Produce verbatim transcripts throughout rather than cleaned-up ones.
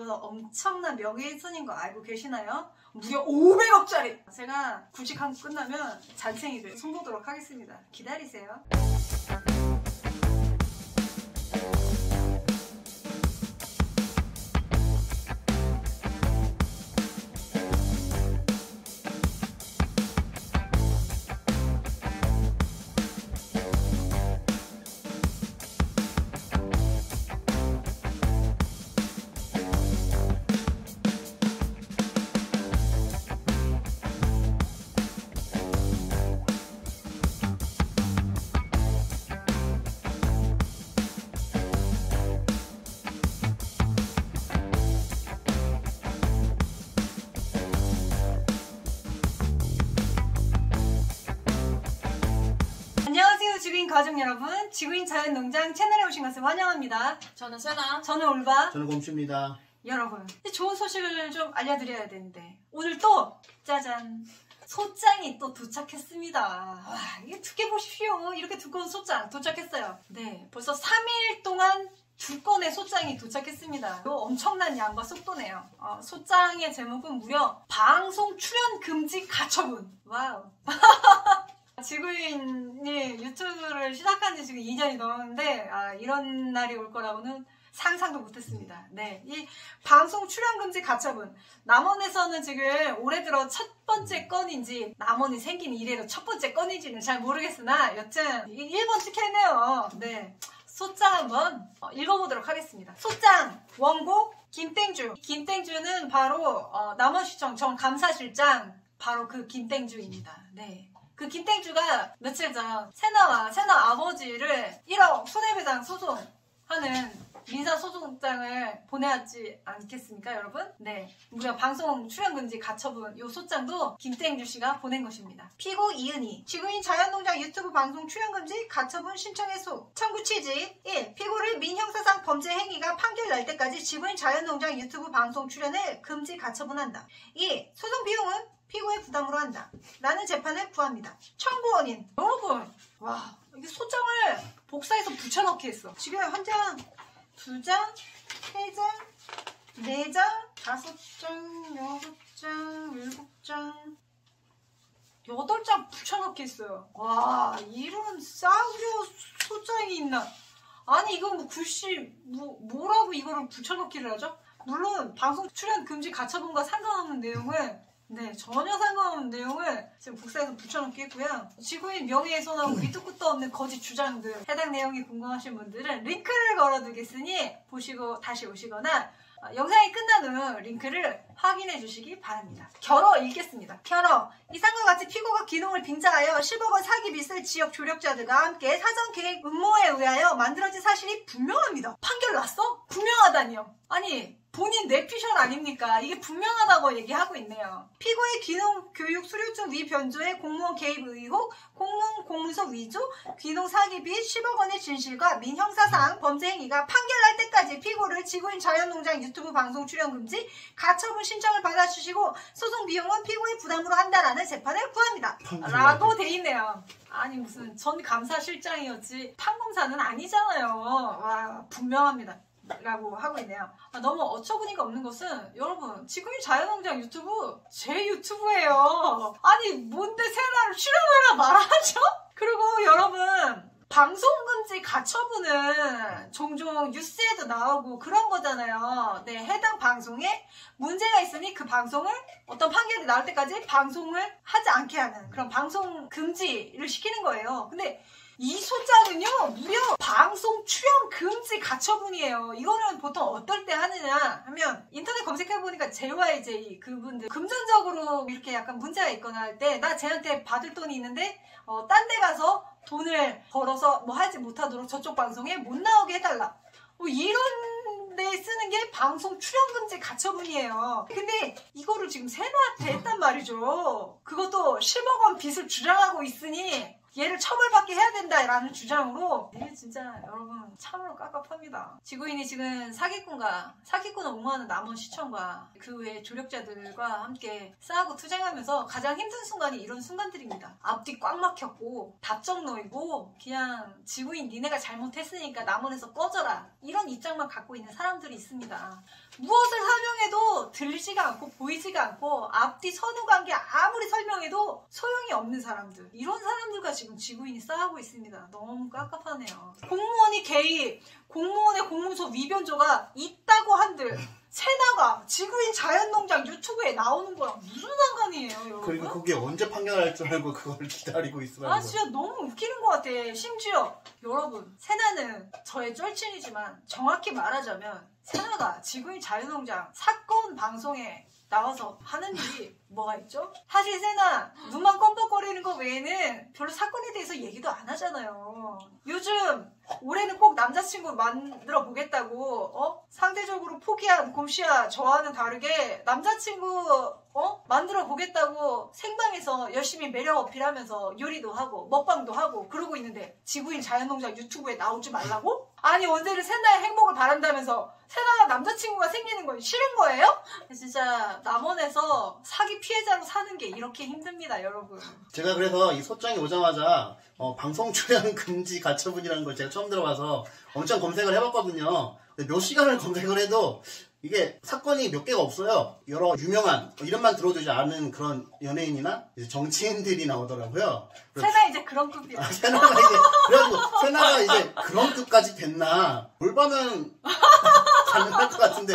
그거 엄청난 명예훼손인 거 알고 계시나요? 무려 오백억짜리! 제가 구직하고 끝나면 잔챙이들 손보도록 하겠습니다. 기다리세요. 안녕하세요 지구인 가족 여러분, 지구인 자연농장 채널에 오신 것을 환영합니다. 저는 세나, 저는 올바, 저는 곰씨입니다. 여러분, 좋은 소식을 좀 알려드려야 되는데 오늘 또 짜잔, 소장이 또 도착했습니다. 와, 이게 두께 보십시오. 이렇게 두꺼운 소장 도착했어요. 네, 벌써 삼 일 동안 두 건의 소장이 도착했습니다. 이거 엄청난 양과 속도네요. 어, 소장의 제목은 무려 방송 출연 금지 가처분. 와우. 지구인이 유튜브를 시작한 지 지금 이 년이 넘었는데 아, 이런 날이 올 거라고는 상상도 못했습니다. 네, 이 방송 출연 금지 가처분, 남원에서는 지금 올해 들어 첫 번째 건인지 남원이 생긴 이래로 첫 번째 건인지는 잘 모르겠으나 여튼 일 번 찍혔네요. 네, 소장 한번 읽어보도록 하겠습니다. 소장 원고 김땡주. 김땡주는 바로 어, 남원시청 정감사실장, 바로 그 김땡주입니다. 네. 그 김땡주가 며칠 전 세나와 세나 아버지를 일억 손해배상 소송하는 민사소송장을 보내왔지 않겠습니까, 여러분? 네, 무려 방송 출연금지 가처분 요 소장도 김땡주 씨가 보낸 것입니다. 피고 이은희, 지구인 자연농장 유튜브 방송 출연금지 가처분 신청해소. 청구 취지 일. 피고를 민형사상 범죄 행위가 판결 날 때까지 지구인 자연농장 유튜브 방송 출연을 금지 가처분한다. 이. 소송 비용은 피고의 부담으로 한다 라는 재판을 구합니다. 청구 원인, 여러분, 와, 이게 소장을 복사해서 붙여넣기 했어. 지금 한 장, 두 장, 세 장, 네 장, 다섯 장, 여섯 장, 일곱 장, 여덟 장 붙여넣기 했어요. 와, 이런 싸구려 소장이 있나. 아니, 이건 뭐 글씨 뭐, 뭐라고 이거를 붙여넣기를 하죠? 물론 방송 출연 금지 가처분과 상관없는 내용을, 네, 전혀 상관없는 내용을 지금 복사해서 붙여넣기 했고요. 지구인 명예훼손하고 밑도 끝도 없는 거짓 주장들, 해당 내용이 궁금하신 분들은 링크를 걸어두겠으니 보시고 다시 오시거나 어, 영상이 끝난 후 링크를 확인해 주시기 바랍니다. 결어 읽겠습니다. 결어, 이상과 같이 피고가 기농을 빙자하여 십억 원 사기 빚을 지역 조력자들과 함께 사전 계획 음모에 의하여 만들어진 사실이 분명합니다. 판결 났어? 분명하다니요. 아니, 본인 내피셜 아닙니까? 이게 분명하다고 얘기하고 있네요. 피고의 귀농 교육 수료증 위변조의 공무원 개입 의혹, 공무원 공문서 위조, 귀농 사기 빚 십억 원의 진실과 민형사상 범죄 행위가 판결 날 때까지 피고를 지구인 자연농장 유튜브 방송 출연 금지 가처분 신청을 받아주시고 소송 비용은 피고의 부담으로 한다라는 재판을 구합니다. 라고 돼 있네요. 아니, 무슨 전 감사실장이었지 판검사는 아니잖아요. 와, 분명합니다. 라고 하고 있네요. 아, 너무 어처구니가 없는 것은, 여러분, 지구인 자연농장 유튜브 제 유튜브예요. 아니, 뭔데 세나를 출연하라 말하죠? 그리고 여러분, 방송금지 가처분은 종종 뉴스에도 나오고 그런 거잖아요. 네, 해당 방송에 문제가 있으니 그 방송을 어떤 판결이 나올 때까지 방송을 하지 않게 하는 그런 방송 금지를 시키는 거예요. 근데 이 소장은요, 무려 방송 출연 금지 가처분이에요. 이거는 보통 어떨 때 하느냐 하면, 인터넷 검색해보니까 제이와이제이 그분들 금전적으로 이렇게 약간 문제가 있거나 할 때, 나 쟤한테 받을 돈이 있는데 어, 딴 데 가서 돈을 벌어서 뭐 하지 못하도록 저쪽 방송에 못 나오게 해달라, 뭐 이런 데 쓰는 게 방송 출연 금지 가처분이에요. 근데 이거를 지금 세나한테 했단 말이죠. 그것도 십억 원 빚을 주장하고 있으니 얘를 처벌받게 해야 된다라는 주장으로. 이게 진짜 여러분 참으로 깝깝합니다. 지구인이 지금 사기꾼과 사기꾼을 옹호하는 남원시청과 그 외 조력자들과 함께 싸우고 투쟁하면서 가장 힘든 순간이 이런 순간들입니다. 앞뒤 꽉 막혔고 답정 놓이고 그냥 지구인 니네가 잘못했으니까 남원에서 꺼져라, 이런 입장만 갖고 있는 사람들이 있습니다. 무엇을 들리지가 않고 보이지가 않고 앞뒤 선후관계 아무리 설명해도 소용이 없는 사람들, 이런 사람들과 지금 지구인이 싸우고 있습니다. 너무 깝깝하네요. 공무원이 개입, 공무원의 공문서 위변조가 있다고 한들 세나가 지구인 자연농장 유튜브에 나오는 거랑 무슨 상관이에요, 여러분? 그리고 그게 언제 판결할 줄 알고 그걸 기다리고 있으라는 아 진짜 너무 웃기는 것 같아. 심지어 여러분, 세나는 저의 쫄친이지만 정확히 말하자면 세나가 지구인 자연농장 사건 방송에 나와서 하는 일이 뭐가 있죠? 사실 세나 눈만 껌뻑거리는 거 외에는 별로 사건에 대해서 얘기도 안 하잖아요. 요즘 올해는 꼭 남자친구 만들어 보겠다고 어? 상대적으로 포기한 곰씨와 저와는 다르게 남자친구 어? 만들어 보겠다고 생방에서 열심히 매력 어필하면서 요리도 하고 먹방도 하고 그러고 있는데 지구인 자연농장 유튜브에 나오지 말라고? 아니 언제는 세나의 행복을 바란다면서 세나가 남자친구가 생기는 건 싫은 거예요? 진짜 남원에서 사기 피해자로 사는 게 이렇게 힘듭니다, 여러분. 제가 그래서 이 소장이 오자마자 어, 방송 출연 금지 가처분이라는 걸 제가 처음 들어봐서 엄청 검색을 해봤거든요. 몇 시간을 검색을 해도 이게 사건이 몇 개가 없어요. 여러 유명한 이름만 들어도 이제 아는 그런 연예인이나 이제 정치인들이 나오더라고요. 세나 이제 그런 급이야. 아, 세나가 이제 그래가지고 세나가 이제 그런 급까지 됐나? 올바는 가능할 것 같은데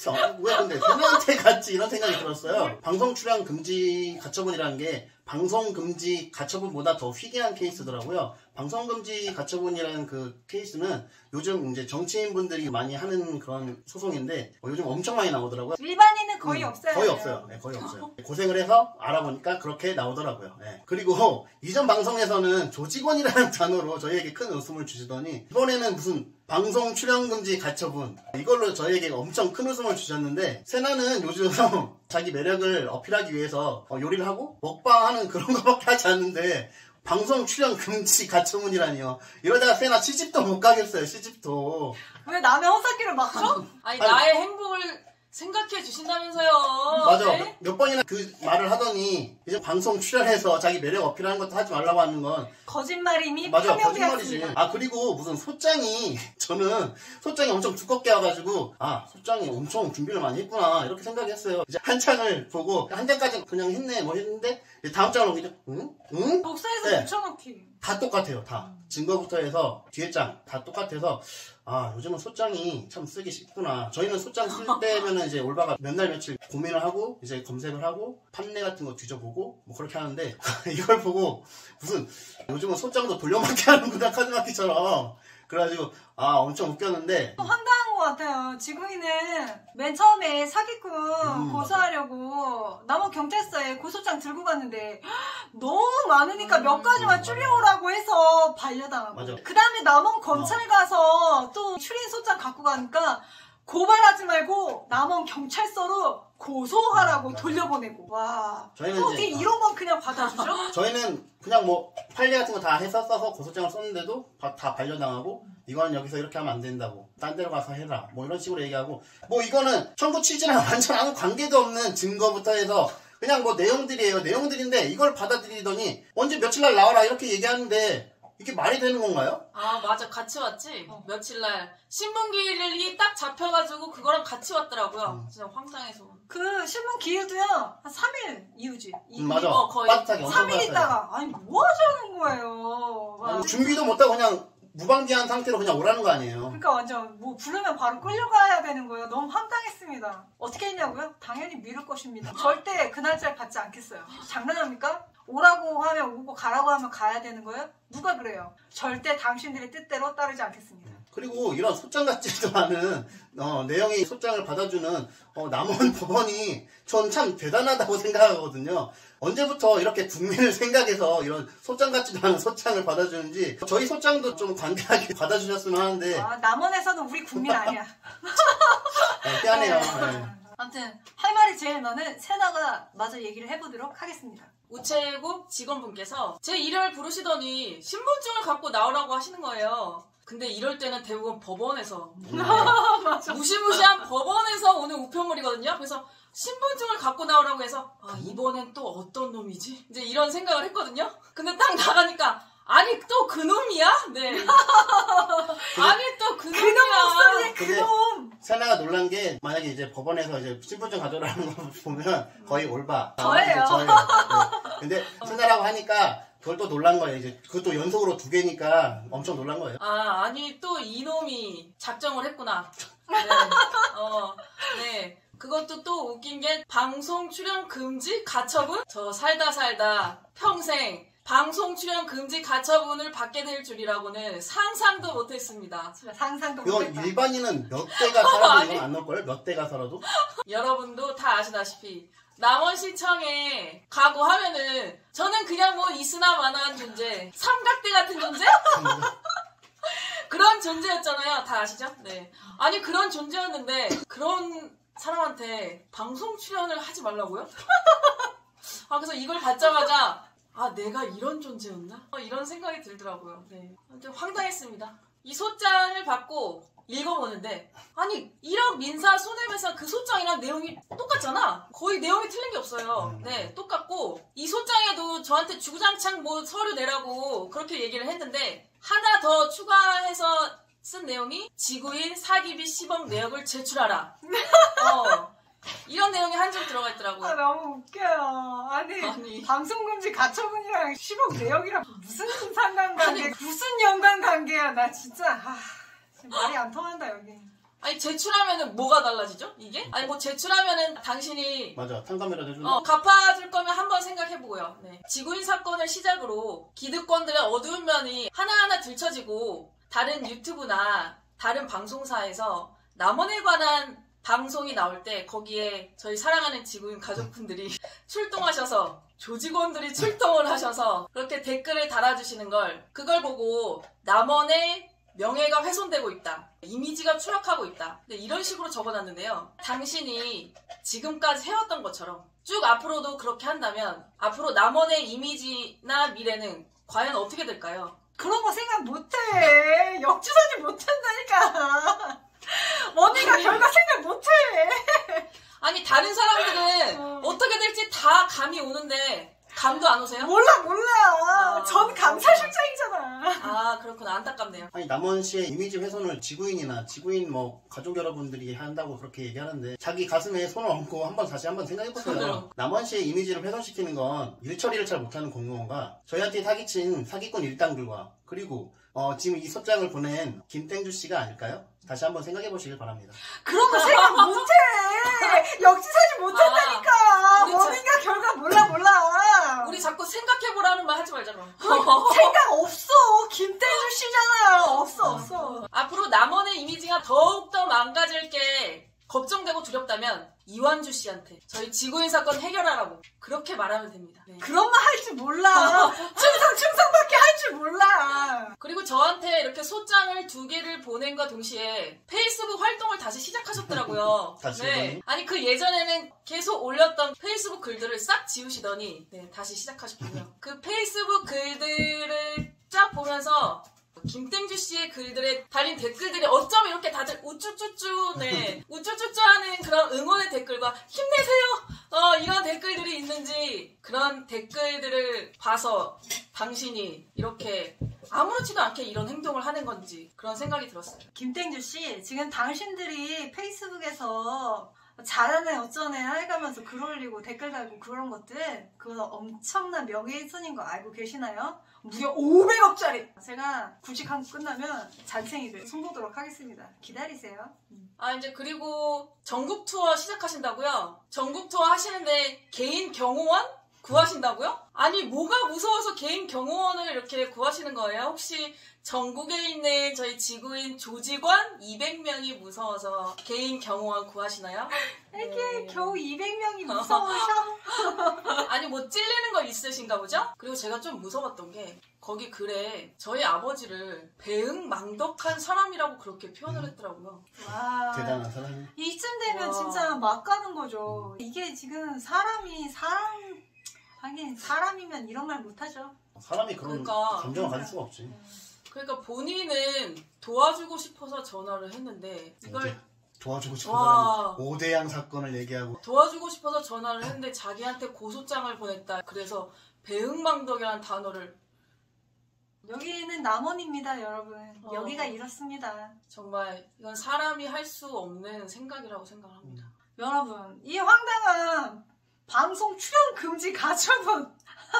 왜 근데 세나한테 갔지 이런 생각이 들었어요. 방송 출연 금지 가처분이라는 게 방송 금지 가처분보다 더 희귀한 케이스더라고요. 방송 금지 가처분이라는 그 케이스는 요즘 이제 정치인분들이 많이 하는 그런 소송인데 어, 요즘 엄청 많이 나오더라고요. 일반인은 거의 음, 없어요. 거의 없어요. 네, 거의 없어요. 고생을 해서 알아보니까 그렇게 나오더라고요. 네. 그리고 이전 방송에서는 조직원이라는 단어로 저희에게 큰 웃음을 주시더니 이번에는 무슨 방송 출연 금지 가처분 이걸로 저희에게 엄청 큰 웃음을 주셨는데 세나는 요즘 자기 매력을 어필하기 위해서 어, 요리를 하고 먹방하는 그런 거밖에 하지 않는데 방송 출연 금지 가처분이라니요. 이러다가 세나 시집도 못 가겠어요. 시집도. 왜 남의 허사기를 막 쳐? 아니, 아니 나의 행복을 생각해 주신다면서요. 맞아. 네? 몇, 몇 번이나 그 말을 하더니 이제 방송 출연해서 자기 매력 어필하는 것도 하지 말라고 하는 건 거짓말임이 맞아, 파명되었습니다. 거짓말이지. 아 그리고 무슨 소장이 저는 소장이 엄청 두껍게 와가지고 아 소장이 엄청 준비를 많이 했구나 이렇게 생각했어요. 이제 한 장을 보고 한 장까지 그냥 했네 뭐 했는데 이제 다음 장을 보니까 응? 응? 복사해서 네. 붙여넣기. 다 똑같아요. 다 증거부터 해서 뒤에 장 다 똑같아서 아 요즘은 소장이 참 쓰기 쉽구나. 저희는 소장 쓸 때면은 이제 올바가 몇 날 며칠 고민을 하고 이제 검색을 하고 판례 같은 거 뒤져보고 뭐 그렇게 하는데 이걸 보고 무슨 요즘은 소장도 돌려막기 하는구나 카드마키처럼 그래가지고 아 엄청 웃겼는데 황당한 것 같아요. 지구인은 맨 처음에 사기꾼 음, 고소하려고 남원 경찰서에 고소장 들고 갔는데 너무 많으니까 음, 몇 가지만 음, 줄여오라고 해서 반려당하고 맞아. 그 다음에 남원 검찰 가서 또 추린 소장 갖고 가니까 고발하지 말고 남원 경찰서로 고소하라고 음, 돌려보내고 와 저희는 또 어떻게 이제- 이런 건 그냥 받아주죠? 저희는 그냥 뭐 판례 같은 거 다 해서 써서 고소장을 썼는데도 바- 다 반려당하고 이건 여기서 이렇게 하면 안 된다고 딴 데로 가서 해라 뭐 이런 식으로 얘기하고 뭐 이거는 청구 취지랑 완전 아무 관계도 없는 증거부터 해서 그냥 뭐 내용들이에요. 내용들인데 이걸 받아들이더니 언제 며칠 날 나와라 이렇게 얘기하는데 이게 말이 되는 건가요? 아 맞아 같이 왔지. 어. 며칠날 신문기일이 딱 잡혀가지고 그거랑 같이 왔더라고요. 음. 진짜 황당해서. 그 신문 기일도요 한 삼 일 이후지. 음, 맞아. 어, 거의. 빠듯하게 엄청 삼 일 빠듯하게. 있다가 아니 뭐 하자는 거예요. 와. 아니, 준비도 못하고 그냥 무방비한 상태로 그냥 오라는 거 아니에요. 그러니까 완전 뭐 부르면 바로 끌려가야 되는 거예요. 너무 황당했습니다. 어떻게 했냐고요? 당연히 미룰 것입니다. 절대 그 날짜를 받지 않겠어요. 장난합니까? 오라고 하면 오고 가라고 하면 가야 되는 거예요? 누가 그래요? 절대 당신들의 뜻대로 따르지 않겠습니다. 그리고 이런 소장 같지도 않은 어, 내용이 소장을 받아주는 어, 남원 법원이 전 참 대단하다고 생각하거든요. 언제부터 이렇게 국민을 생각해서 이런 소장 같지도 않은 소장을 받아주는지 저희 소장도 좀 관대하게 받아주셨으면 하는데 아, 남원에서는 우리 국민 아니야. 네, 희한해요. 네. 아무튼 할 말이 제일 많은 세나가 마저 얘기를 해보도록 하겠습니다. 우체국 직원분께서 제 일을 부르시더니 신분증을 갖고 나오라고 하시는 거예요. 근데 이럴 때는 대부분 법원에서 무시무시한 법원에서 오는 우편물이거든요. 그래서 신분증을 갖고 나오라고 해서 아 이번엔 또 어떤 놈이지? 이제 이런 생각을 했거든요. 근데 딱 나가니까 아니 또 그놈이야? 네. 아니 또 그놈 그놈이야. 목소리에 근데 그놈. 세나가 놀란 게 만약에 이제 법원에서 이제 신분증 가져오라는 거 보면 거의 올바. 저예요. 아, 저예요. 네. 근데 세나라고 하니까 그걸 또 놀란 거예요. 이제 그것도 연속으로 두 개니까 엄청 놀란 거예요. 아 아니 또 이놈이 작정을 했구나. 네. 어, 네. 그것도 또 웃긴 게 방송 출연 금지 가처분? 저 살다 살다 평생 방송 출연 금지 가처분을 받게 될 줄이라고는 상상도 못했습니다. 진짜 상상도 이거 못했다. 일반인은 몇 대가 살아도 이건 안 넣을걸? 몇 대가 살아도? 여러분도 다 아시다시피 남원시청에 가고 하면은 저는 그냥 뭐 있으나 마나한 존재, 삼각대 같은 존재? 그런 존재였잖아요. 다 아시죠? 네. 아니 그런 존재였는데 그런 사람한테 방송 출연을 하지 말라고요? 아 그래서 이걸 받자마자 아 내가 이런 존재였나? 어, 이런 생각이 들더라고요. 네. 아무튼 황당했습니다. 이 소장을 받고 읽어보는데 아니 일억 민사 손해배상 그 소장이랑 내용이 똑같잖아. 거의 내용이 틀린 게 없어요. 네 똑같고 이 소장에도 저한테 주구장창 뭐 서류 내라고 그렇게 얘기를 했는데 하나 더 추가해서 쓴 내용이 지구인 사기비 십억 내역을 제출하라. 어, 이런 내용이 한 줄 들어가 있더라고요. 아, 너무 웃겨요. 아니, 아니. 방송금지 가처분이랑 십억 내역이랑 무슨 상관관계, 아니. 무슨 연관관계야. 나 진짜, 아, 지금 말이 안 통한다, 여기. 아니 제출하면은 뭐가 달라지죠? 이게? 아니 뭐 제출하면은 당신이 맞아. 탕감이라도 해줄래? 어, 갚아줄 거면 한번 생각해보고요. 네. 지구인 사건을 시작으로 기득권들의 어두운 면이 하나하나 들춰지고 다른 유튜브나 다른 방송사에서 남원에 관한 방송이 나올 때 거기에 저희 사랑하는 지구인 가족분들이 출동하셔서 조직원들이 출동을 하셔서 그렇게 댓글을 달아주시는 걸 그걸 보고 남원의 명예가 훼손되고 있다. 이미지가 추락하고 있다. 근데 이런 식으로 적어놨는데요. 당신이 지금까지 해왔던 것처럼 쭉 앞으로도 그렇게 한다면 앞으로 남원의 이미지나 미래는 과연 어떻게 될까요? 그런 거 생각 못해. 역주사지 못한다니까. 언니가 결과 생각 못해. 아니 다른 사람들은 어. 어떻게 될지 다 감이 오는데 감도 안 오세요? 몰라, 몰라. 아. 전 감사실장이잖아. 아 그렇구나. 안타깝네요. 아니 남원시의 이미지 훼손을 지구인이나 지구인 뭐 가족 여러분들이 한다고 그렇게 얘기하는데 자기 가슴에 손을 얹고 한번 다시 한번 생각해보세요. 남원시의 이미지를 훼손시키는 건 일처리를 잘 못하는 공무원과 저희한테 사기친 사기꾼 일당들과 그리고 어, 지금 이 소장을 보낸 김땡주 씨가 아닐까요? 다시 한번 생각해보시길 바랍니다. 그런 거 생각 못해. 역지사지 못한다니까. 아, 우리 원인과 결과 몰라, 몰라. 우리 자꾸 생각해보라는 말 하지 말자 그럼. 생각 없어. 김태주 씨잖아. 없어, 없어. 앞으로 남원의 이미지가 더욱더 망가질 게 걱정되고 두렵다면 이완주 씨한테 저희 지구인 사건 해결하라고 그렇게 말하면 됩니다. 네. 그런 말 할 줄 몰라. 충성, 충성밖에 할 줄 몰라. 그리고 저한테 이렇게 소장을 두 개를 보낸과 동시에 페이스북 활동을 다시 시작하셨더라고요. 다시 네. 해보니? 아니 그 예전에는 계속 올렸던 페이스북 글들을 싹 지우시더니 네, 다시 시작하셨군요. 그 페이스북 글들을 쫙 보면서 김땡주 씨의 글들에 달린 댓글들이 어쩜 이렇게 다들 우쭈쭈쭈, 네, 우쭈쭈쭈 하는 그런 응원의 댓글과 힘내세요! 어, 이런 댓글들이 있는지 그런 댓글들을 봐서 당신이 이렇게 아무렇지도 않게 이런 행동을 하는 건지 그런 생각이 들었어요. 김땡주 씨, 지금 당신들이 페이스북에서 잘하네 어쩌네 해가면서 글 올리고 댓글 달고 그런 것들 그거 엄청난 명예훼손인 거 알고 계시나요? 무려 오백억짜리! 제가 구직한 거 끝나면 잔챙이들 손보도록 하겠습니다. 기다리세요. 아 이제 그리고 전국 투어 시작하신다고요? 전국 투어 하시는데 개인 경호원 구하신다고요? 아니 뭐가 무서워서 개인 경호원을 이렇게 구하시는 거예요? 혹시 전국에 있는 저희 지구인 조직원 이백 명이 무서워서 개인 경호원 구하시나요? 이게 네. 겨우 이백 명이 무서우셔? 아니 뭐 찔리는 거 있으신가 보죠? 그리고 제가 좀 무서웠던 게 거기 글에 저희 아버지를 배응망덕한 사람이라고 그렇게 표현을 했더라고요. 와, 대단한 사람이. 이쯤 되면 와. 진짜 막 가는 거죠. 이게 지금 사람이 사람 하긴 사람이면 이런 말 못하죠. 사람이 그런 그러니까. 감정을 가질 수가 없지. 그러니까 본인은 도와주고 싶어서 전화를 했는데 이걸 오대, 도와주고 싶은 와. 사람이 오대양 사건을 얘기하고 도와주고 싶어서 전화를 했는데 자기한테 고소장을 보냈다. 그래서 배응망덕이라는 단어를 여기는 남원입니다, 여러분. 어. 여기가 이렇습니다. 정말 이건 사람이 할 수 없는 생각이라고 생각합니다. 여러분, 이 황당한 방송 출연 금지 가처분.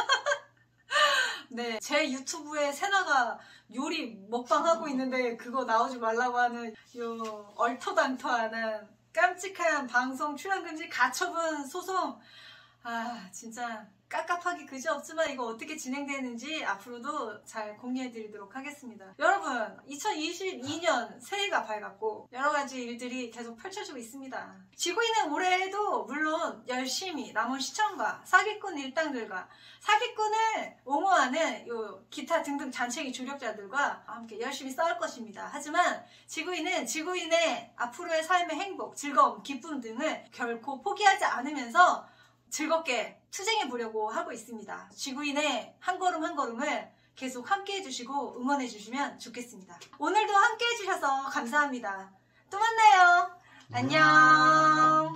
네, 제 유튜브에 세나가 요리 먹방 하고 있는데 그거 나오지 말라고 하는 요 얼토당토하는 깜찍한 방송 출연 금지 가처분 소송. 아, 진짜 깝깝하기 그지없지만 이거 어떻게 진행되는지 앞으로도 잘 공유해드리도록 하겠습니다. 여러분, 이천이십이 년 새해가 밝았고 여러 가지 일들이 계속 펼쳐지고 있습니다. 지구인은 올해에도 물론 열심히 남원 시청과 사기꾼 일당들과 사기꾼을 옹호하는 요 기타 등등 잔챙이 조력자들과 함께 열심히 싸울 것입니다. 하지만 지구인은 지구인의 앞으로의 삶의 행복, 즐거움, 기쁨 등을 결코 포기하지 않으면서 즐겁게 투쟁해 보려고 하고 있습니다. 지구인의 한 걸음 한 걸음을 계속 함께 해주시고 응원해 주시면 좋겠습니다. 오늘도 함께 해주셔서 감사합니다. 또 만나요. 안녕.